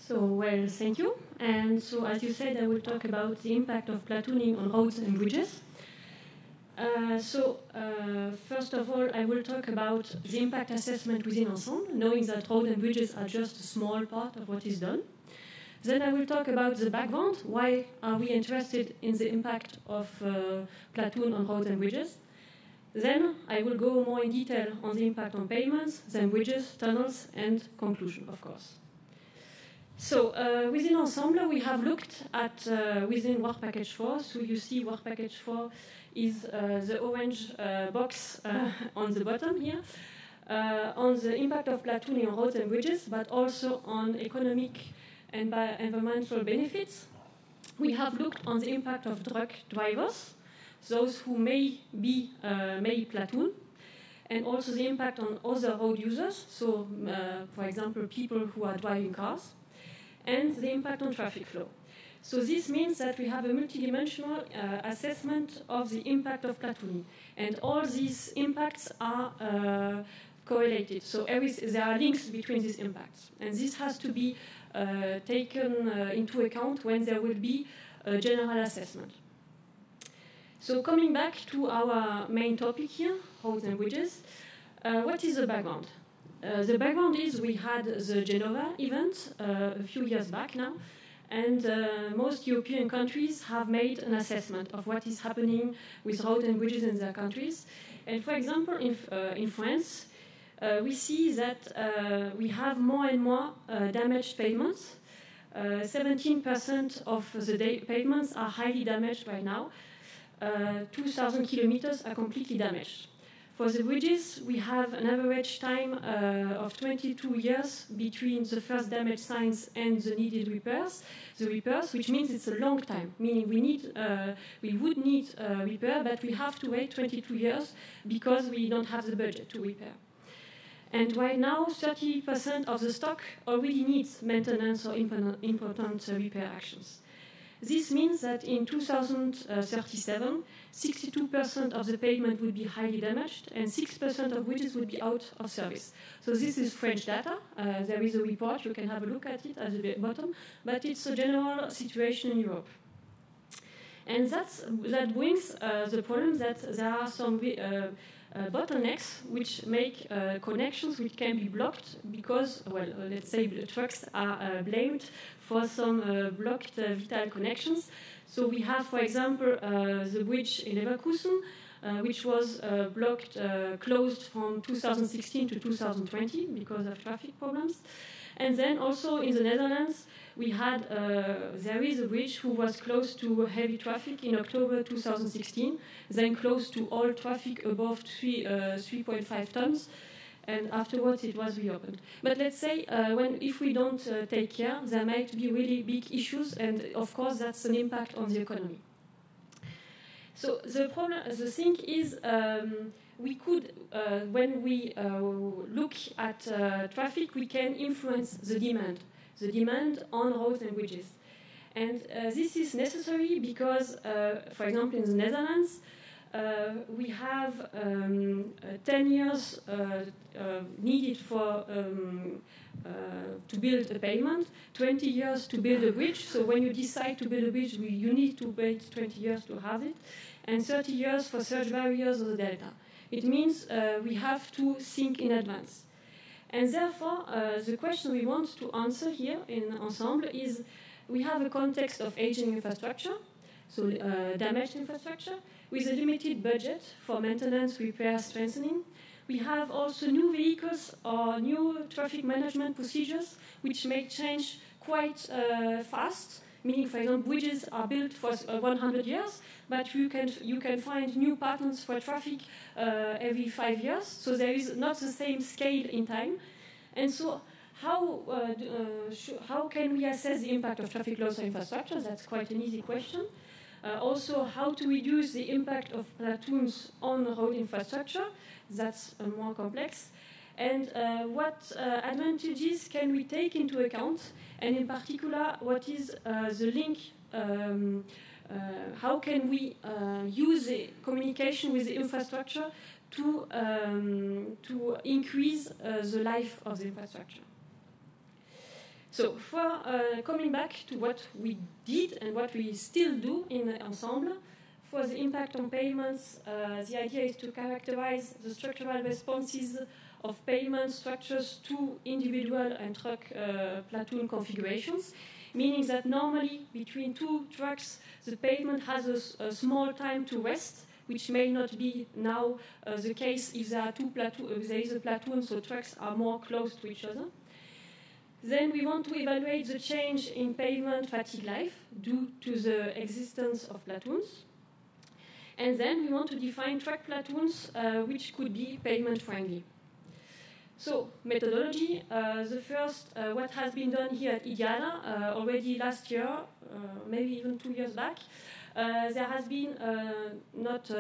Well, thank you. And so, as you said, I will talk about the impact of platooning on roads and bridges. First of all, I will talk about the impact assessment within Ensemble, knowing that roads and bridges are just a small part of what is done. Then I will talk about the background. Why are we interested in the impact of platoon on roads and bridges? Then I will go more in detail on the impact on pavements, then bridges, tunnels, and conclusion, of course. So within Ensemble, we have looked at within Work Package 4. So you see Work Package 4 is the orange box on the bottom here, on the impact of platooning on roads and bridges, but also on economic and environmental benefits. We have looked on the impact of truck drivers, those who may platoon, and also the impact on other road users, so for example, people who are driving cars, and the impact on traffic flow. So this means that we have a multidimensional assessment of the impact of platooning. And all these impacts are correlated. So there are links between these impacts. And this has to be taken into account when there will be a general assessment. So coming back to our main topic here, roads and bridges, what is the background? The background is we had the Genova event a few years back now, and most European countries have made an assessment of what is happening with roads and bridges in their countries. And for example, in France, we see that we have more and more damaged pavements. 17% of the pavements are highly damaged right now. 2,000 kilometers are completely damaged. For the bridges, we have an average time of 22 years between the first damage signs and the needed repairs. Which means it's a long time, meaning we would need repair, but we have to wait 22 years because we don't have the budget to repair. And right now, 30% of the stock already needs maintenance or important repair actions. This means that in 2037, 62% of the pavement would be highly damaged and 6% of bridges would be out of service. So this is French data. There is a report, you can have a look at it at the bottom, but it's a general situation in Europe. And that brings the problem that there are some bottlenecks which make connections which can be blocked because, well, let's say the trucks are blamed for some blocked vital connections. So we have, for example, the bridge in Leverkusen, which was closed from 2016 to 2020 because of traffic problems. And then also in the Netherlands, we had, there is a bridge who was closed to heavy traffic in October 2016, then closed to all traffic above 3.5 tons, and afterwards it was reopened. But let's say, if we don't take care, there might be really big issues, and of course that's an impact on the economy. So the thing is, we could, when we look at traffic, we can influence the demand on roads and bridges. And this is necessary because, for example, in the Netherlands, we have 10 years needed for to build a pavement, 20 years to build a bridge. So when you decide to build a bridge, you need to wait 20 years to have it, and 30 years for surge barriers or the delta. It means we have to think in advance. And therefore, the question we want to answer here in Ensemble is, we have a context of aging infrastructure, so damaged infrastructure, with a limited budget for maintenance, repair, strengthening. We have also new vehicles or new traffic management procedures which may change quite fast, meaning, for example, bridges are built for 100 years, but you can find new patterns for traffic every 5 years, so there is not the same scale in time. And so how can we assess the impact of traffic loss on infrastructure? That's quite an easy question. Also, how to reduce the impact of platoons on road infrastructure? That's more complex. And what advantages can we take into account? And in particular, what is the link? How can we use the communication with the infrastructure to increase the life of the infrastructure? So for coming back to what we did and what we still do in Ensemble, for the impact on payments, the idea is to characterize the structural responses of payment structures to individual and truck platoon configurations, meaning that normally between two trucks, the pavement has a small time to rest, which may not be now the case if there are if there is a platoon, so trucks are more close to each other. Then we want to evaluate the change in pavement fatigue life due to the existence of platoons. And then we want to define truck platoons which could be pavement friendly. So, methodology, the first, what has been done here at IDIADA already last year, maybe even 2 years back, there has been not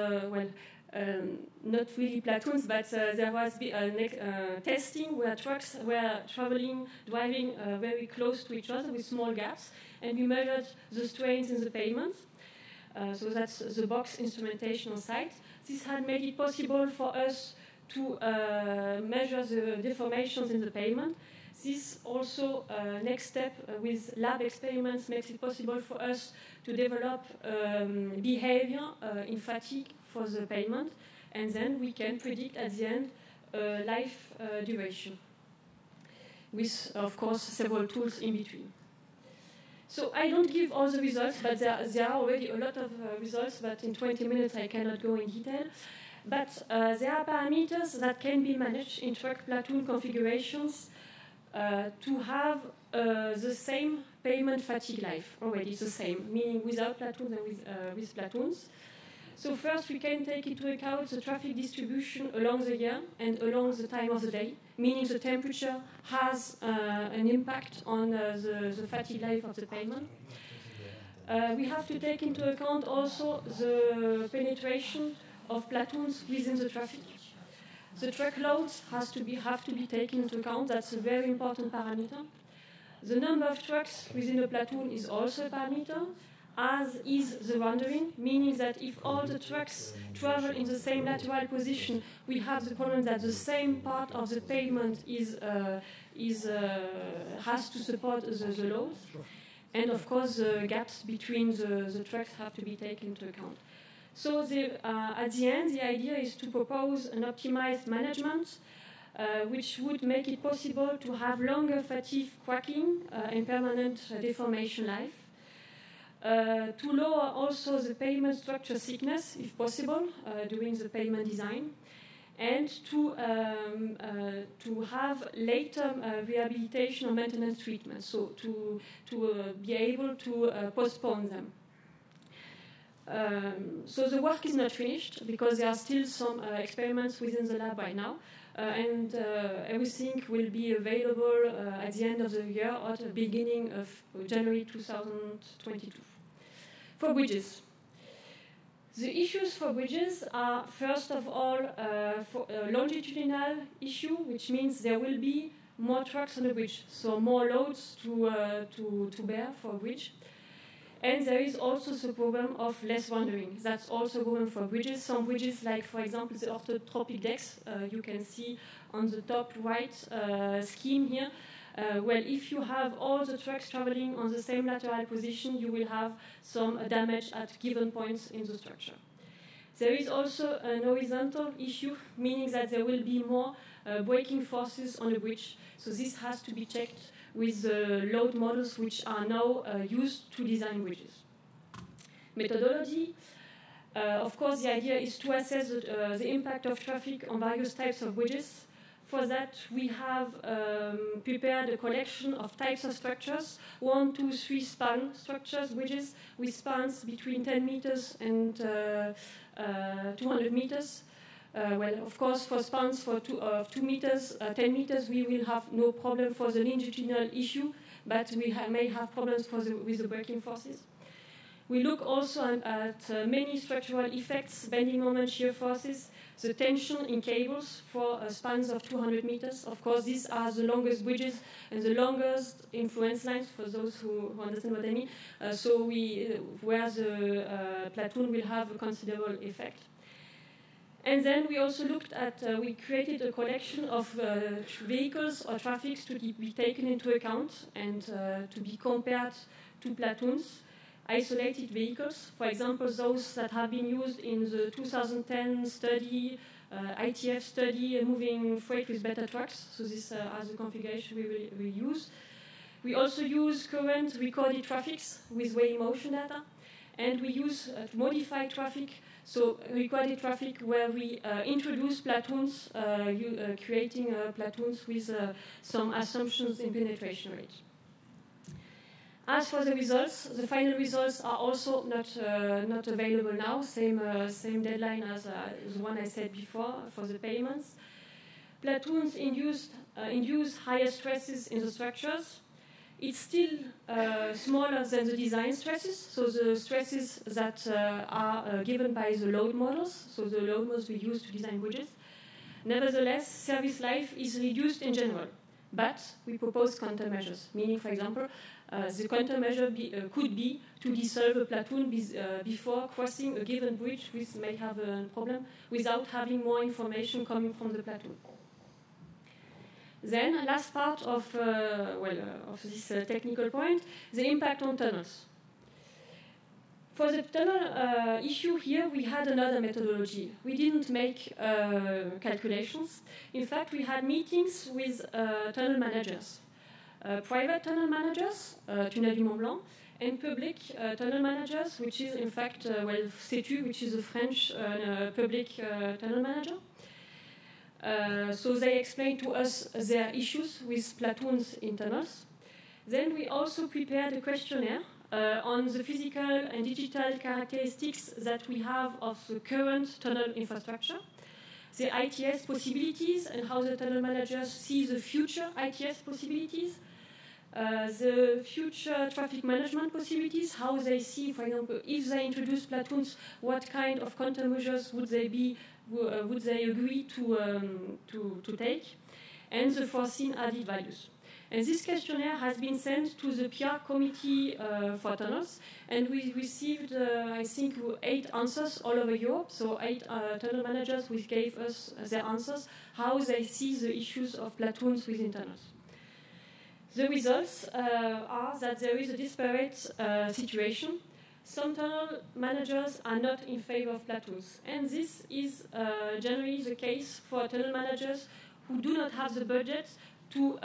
really platoons, but there was testing where trucks were driving very close to each other with small gaps, and we measured the strains in the pavement. So that's the box instrumentation on site. This had made it possible for us to measure the deformations in the pavement. This also, next step with lab experiments, makes it possible for us to develop behavior in fatigue for the pavement, and then we can predict at the end life duration, with, of course, several tools in between. So I don't give all the results, but there are already a lot of results, but in 20 minutes I cannot go in detail. But there are parameters that can be managed in truck platoon configurations to have the same pavement fatigue life, already the same, meaning without platoons and with platoons. So first we can take into account the traffic distribution along the year and along the time of the day, meaning the temperature has an impact on the fatigue life of the pavement. We have to take into account also the penetration of platoons within the traffic. The truck loads have to be taken into account. That's a very important parameter. The number of trucks within a platoon is also a parameter, as is the roundering, meaning that if all the trucks travel in the same lateral position, we have the problem that the same part of the pavement has to support the load. And of course, the gaps between the trucks have to be taken into account. So at the end, the idea is to propose an optimized management which would make it possible to have longer fatigue cracking and permanent deformation life. To lower also the pavement structure thickness, if possible, during the pavement design, and to have later rehabilitation or maintenance treatment, so to be able to postpone them. So the work is not finished because there are still some experiments within the lab right now, and everything will be available at the end of the year or at the beginning of January 2022. For bridges. The issues for bridges are, first of all, for a longitudinal issue, which means there will be more trucks on the bridge, so more loads to bear for a bridge. And there is also the problem of less wandering. That's also a problem for bridges. Some bridges, like, for example, the orthotropic decks, you can see on the top right scheme here. Well, if you have all the trucks traveling on the same lateral position, you will have some damage at given points in the structure. There is also an horizontal issue, meaning that there will be more braking forces on the bridge. So this has to be checked with the load models which are now used to design bridges. Methodology. Of course, the idea is to assess the impact of traffic on various types of bridges. For that, we have prepared a collection of types of structures, 1, 2, 3 span structures, bridges with spans between 10 meters and 200 meters. Well, of course, for spans for 2 meters, 10 meters, we will have no problem for the longitudinal issue, but we may have problems with the braking forces. We look also at many structural effects, bending moment, shear forces, the tension in cables for spans of 200 meters. Of course, these are the longest bridges and the longest influence lines, for those who understand what I mean. Where the platoon will have a considerable effect. And then we also looked at, we created a collection of vehicles or traffics to be taken into account and to be compared to platoons, isolated vehicles. For example, those that have been used in the 2010 study, ITF study, moving freight with better trucks. So this are the configuration we use. We also use current recorded traffics with Weigh motion data. And we use modify traffic, so recorded traffic where we introduce platoons, creating platoons with some assumptions in penetration rate. As for the results, the final results are also not available now, same deadline as the one I said before for the payments. Platoons induce higher stresses in the structures. It's still smaller than the design stresses, so the stresses that are given by the load models, so the load models we use to design bridges. Nevertheless, service life is reduced in general, but we propose countermeasures, meaning, for example, the countermeasure could be to dissolve a platoon before crossing a given bridge, which may have a problem, without having more information coming from the platoon. Then, last part of this technical point, the impact on tunnels. For the tunnel issue here, we had another methodology. We didn't make calculations. In fact, we had meetings with tunnel managers, private tunnel managers, Tunnel du Mont Blanc, and public tunnel managers, which is in fact, CETU, which is a French public tunnel manager. So they explained to us their issues with platoons in tunnels. Then we also prepared a questionnaire on the physical and digital characteristics that we have of the current tunnel infrastructure, the ITS possibilities and how the tunnel managers see the future ITS possibilities, the future traffic management possibilities, how they see, for example, if they introduce platoons, what kind of countermeasures would they agree to take, and the foreseen added values. And this questionnaire has been sent to the PR committee for tunnels, and we received, I think, 8 answers all over Europe, so 8 tunnel managers which gave us their answers, how they see the issues of platoons within tunnels. The results are that there is a disparate situation. Some tunnel managers are not in favor of platoons, and this is generally the case for tunnel managers who do not have the budget to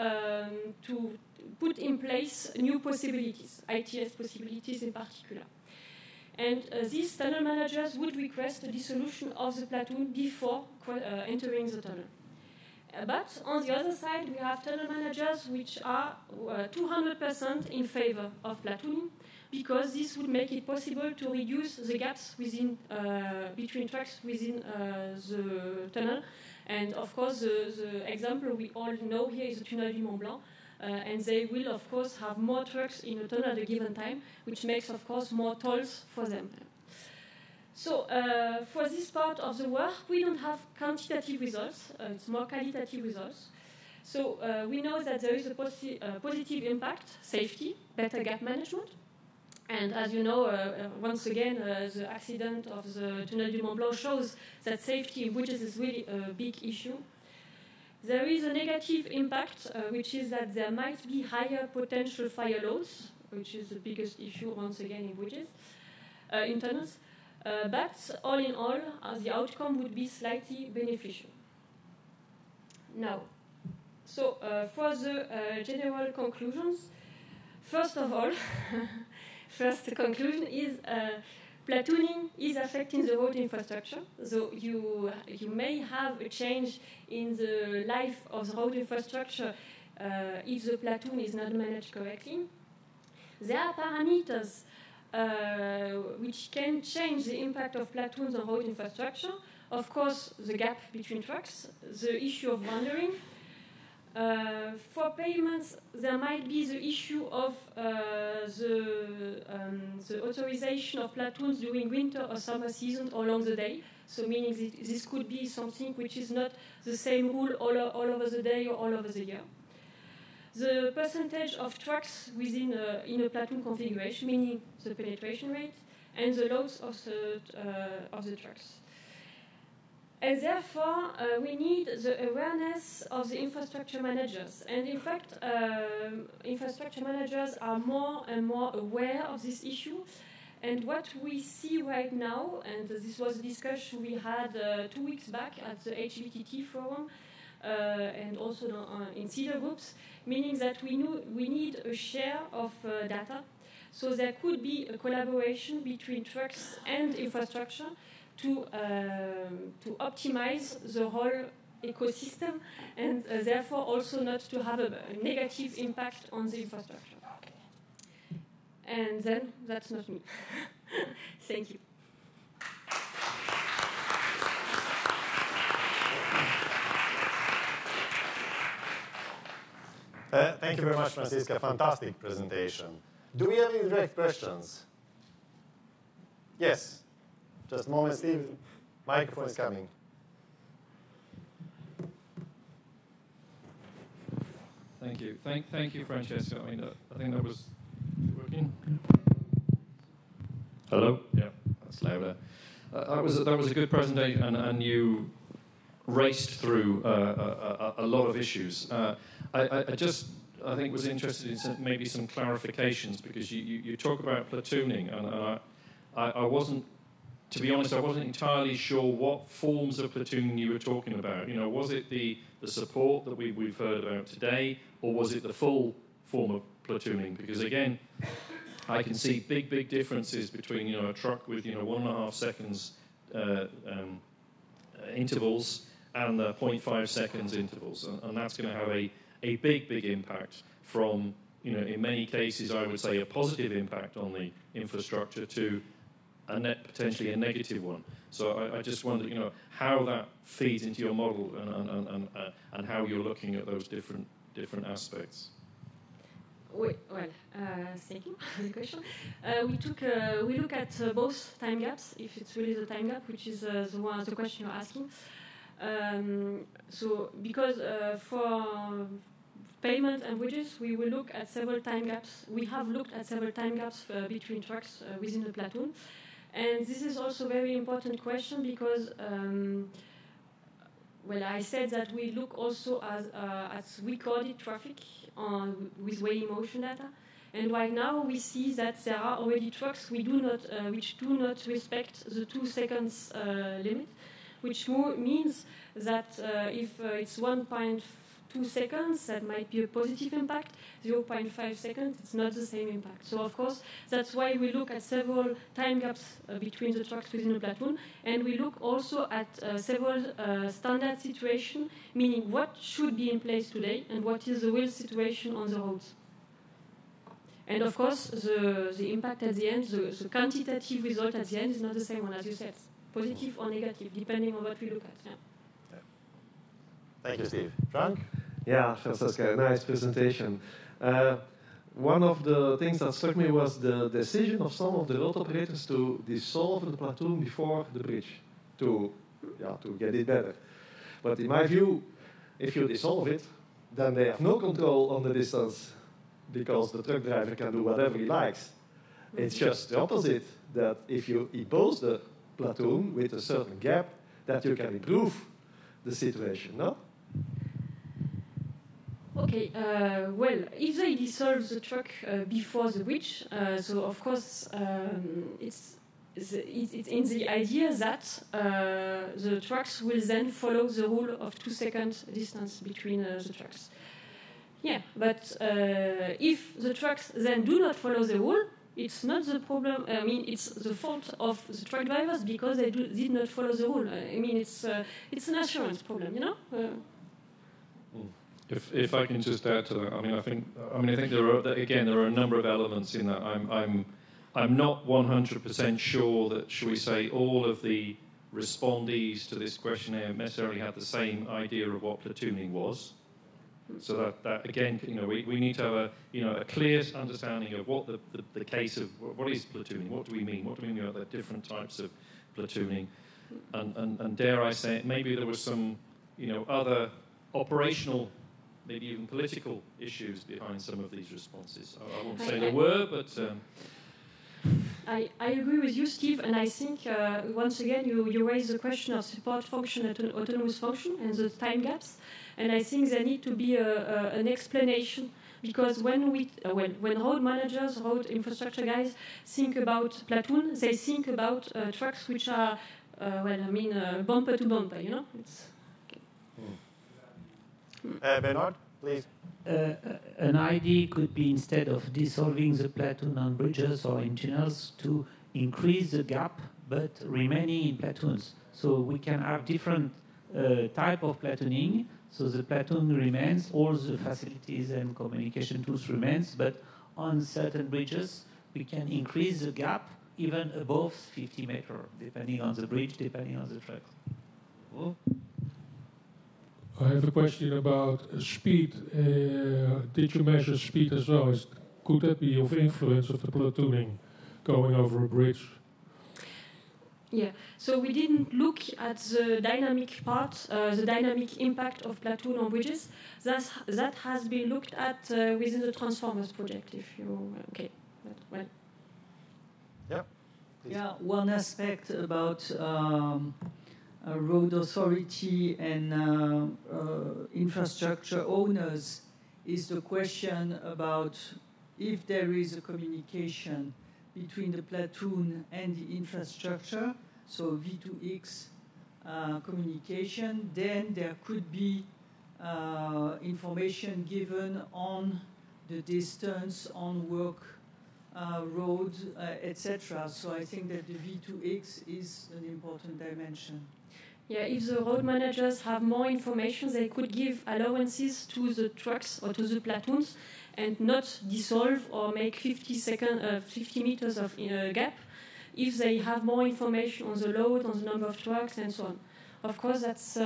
put in place new possibilities, ITS possibilities in particular. And these tunnel managers would request a dissolution of the platoon before entering the tunnel. But on the other side, we have tunnel managers which are 200% in favor of platooning, because this would make it possible to reduce the gaps between tracks within the tunnel. And of course, the example we all know here is the Tunnel du Mont Blanc, and they will of course have more trucks in a tunnel at a given time, which makes of course more tolls for them. So for this part of the work, we don't have quantitative results, it's more qualitative results. So we know that there is a positive impact, safety, better gap management. And as you know, once again, the accident of the Tunnel du Mont Blanc shows that safety in bridges is really a big issue. There is a negative impact, which is that there might be higher potential fire loads, which is the biggest issue, once again, in bridges, in tunnels. But all in all, the outcome would be slightly beneficial. Now, so for the general conclusions, first of all, first conclusion is platooning is affecting the road infrastructure. So you may have a change in the life of the road infrastructure if the platoon is not managed correctly. There are parameters which can change the impact of platoons on road infrastructure. Of course, the gap between trucks, the issue of wandering. For payments, there might be the issue of the authorization of platoons during winter or summer season or along the day. So meaning this could be something which is not the same rule all over the day or all over the year. The percentage of trucks within in a platoon configuration, meaning the penetration rate, and the loads of the trucks. And therefore, we need the awareness of the infrastructure managers. And in fact, infrastructure managers are more and more aware of this issue. And what we see right now, and this was a discussion we had 2 weeks back at the HVTT forum, and also in CEDAR groups, meaning that we need a share of data. So there could be a collaboration between trucks and infrastructure to optimize the whole ecosystem, and therefore also not to have a negative impact on the infrastructure. And then that's not me. Thank you. Thank you very much, Franziska. Fantastic presentation. Do we have any direct questions? Yes. Just a moment, Steve. Microphone is coming. Thank you. Thank you, Francesca. I mean, I think that was working. Hello? Yeah, that's louder. That was a good presentation, and you raced through a lot of issues. I think was interested in maybe some clarifications, because you talk about platooning, and I wasn't, to be honest, I wasn't entirely sure what forms of platooning you were talking about. You know, was it the support that we've heard about today, or was it the full form of platooning? Because again, I can see big differences between, you know, a truck with, you know, 1.5 seconds intervals and the 0.5 seconds intervals, and that's going to have a big impact from, you know, in many cases I would say a positive impact on the infrastructure to potentially a negative one. So I just wonder, you know, how that feeds into your model, and how you're looking at those different aspects. Well, thank you for the question. We look at both time gaps, if it's really the time gap, which is the question you're asking. So because for pavement and bridges, we will look at several time gaps. We have looked at several time gaps between trucks within the platoon. And this is also a very important question because, well, I said that we look also at recorded traffic with weigh motion data. And right now we see that there are already trucks which do not respect the 2 seconds limit, which means that if it's 1.2 seconds, that might be a positive impact. 0.5 seconds, it's not the same impact. So of course, that's why we look at several time gaps between the trucks within the platoon, and we look also at several standard situations, meaning what should be in place today and what is the real situation on the roads. And of course, the impact at the end, the quantitative result at the end is not the same one, as you said, positive or negative, depending on what we look at. Yeah. Thank you, Steve. Frank? Yeah, Francesca, nice presentation. One of the things that struck me was the decision of some of the road operators to dissolve the platoon before the bridge, to get it better. But in my view, if you dissolve it, then they have no control on the distance, because the truck driver can do whatever he likes. It's just the opposite, that if you impose the platoon with a certain gap, that you can improve the situation, no? Okay, well, if they dissolve the truck before the bridge, so of course it's in the idea that the trucks will then follow the rule of 2 seconds distance between the trucks. Yeah, but if the trucks then do not follow the rule, it's not the problem. I mean, it's the fault of the truck drivers because they did not follow the rule. I mean, it's an assurance problem, you know. If I can just add to that, I think there are a number of elements in that. I'm not 100% sure that, shall we say, all of the respondees to this questionnaire necessarily had the same idea of what platooning was. So that again, you know, we need to have a clear understanding of what the case of what is platooning, what do we mean about the different types of platooning, and dare I say it, maybe there was some, you know, other operational, maybe even political issues behind some of these responses. I won't say there were, but I agree with you, Steve, and I think once again you raise the question of support function and autonomous function and the time gaps, and I think there need to be an explanation, because when road managers, road infrastructure guys think about platoon, they think about trucks which are bumper to bumper, you know. It's okay. Bernard, please. An idea could be, instead of dissolving the platoon on bridges or in tunnels, to increase the gap but remaining in platoons. So we can have different type of platooning. So the platoon remains, all the facilities and communication tools remains, but on certain bridges we can increase the gap even above 50 meters, depending on the bridge, depending on the track. I have a question about speed. Did you measure speed as well? Could that be of influence of the platooning going over a bridge? Yeah, so we didn't look at the dynamic part, the dynamic impact of platoon on bridges. That has been looked at within the Transformers project, if you... Okay, well. Yeah. Please. Yeah, one aspect about road authority and infrastructure owners is the question about if there is a communication between the platoon and the infrastructure, so V2X communication, then there could be information given on the distance, on work road, etc. So I think that the V2X is an important dimension. Yeah, if the road managers have more information, they could give allowances to the trucks or to the platoons and not dissolve or make 50 meters of gap if they have more information on the load, on the number of trucks, and so on. Of course, it's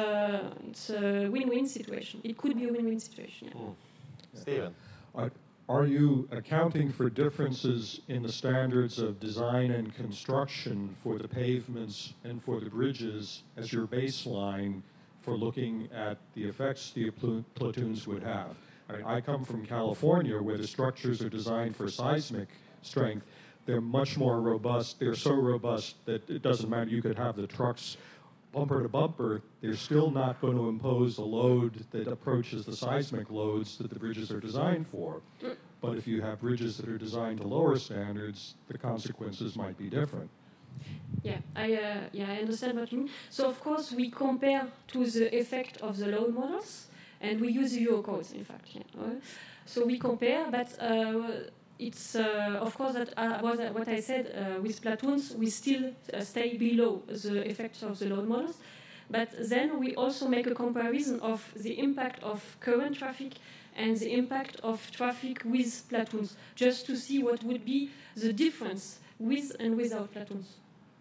a win-win situation. It could be a win-win situation. Yeah. Steven. Are you accounting for differences in the standards of design and construction for the pavements and for the bridges as your baseline for looking at the effects the platoons would have? I come from California, where the structures are designed for seismic strength. They're much more robust. They're so robust that it doesn't matter. You could have the trucks bumper to bumper. They're still not going to impose a load that approaches the seismic loads that the bridges are designed for. But if you have bridges that are designed to lower standards, the consequences might be different. Yeah, I understand what you mean. So of course we compare to the effect of the load models, and we use the Euro codes, in fact. Yeah. So we compare, but it's of course that what I said with platoons, we still stay below the effects of the load models. But then we also make a comparison of the impact of current traffic and the impact of traffic with platoons, just to see what would be the difference with and without platoons.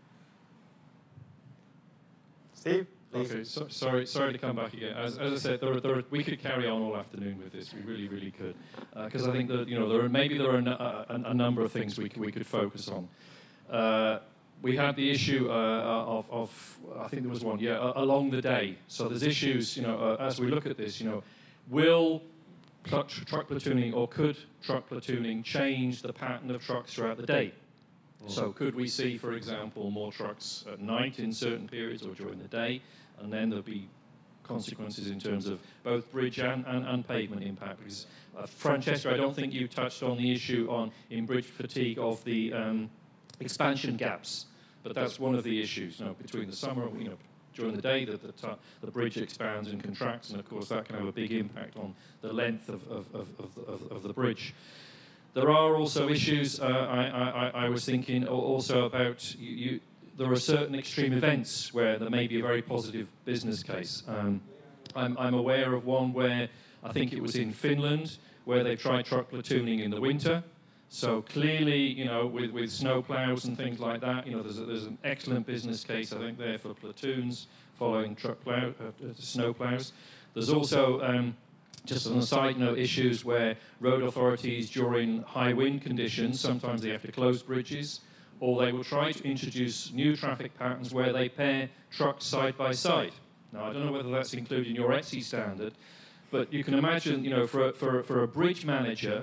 Steve? Okay, sorry to come back again. As I said, we could carry on all afternoon with this. We really could, because I think that there are a number of things we could focus on. We had the issue of I think there was one, along the day. So there's issues, as we look at this, will truck platooning or could truck platooning change the pattern of trucks throughout the day? So could we see, for example, more trucks at night in certain periods or during the day, and then there'll be consequences in terms of both bridge and pavement impact? Because, Francesca, I don't think you touched on the issue in bridge fatigue of the expansion gaps, but that's one of the issues. Between the summer, during the day, the bridge expands and contracts, and of course that can have a big impact on the length of the bridge. There are also issues, I was thinking also about, there are certain extreme events where there may be a very positive business case. I'm aware of one where, I think it was in Finland, where they tried truck platooning in the winter. So clearly, with snow plows and things like that, there's an excellent business case, I think, there for platoons following snow plows. There's also, just on a side note, issues where road authorities during high wind conditions, sometimes they have to close bridges, or they will try to introduce new traffic patterns where they pair trucks side by side. Now, I don't know whether that's included in your ETSI standard, but you can imagine, for a bridge manager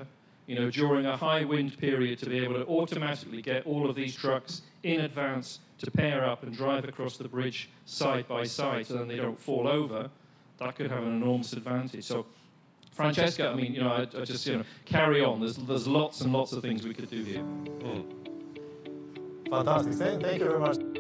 you know, during a high wind period, to be able to automatically get all of these trucks in advance to pair up and drive across the bridge side by side so then they don't fall over, that could have an enormous advantage. So, Francesca, I mean, you know, I just, you know, carry on. There's lots and lots of things we could do here. Fantastic. Thank you very much.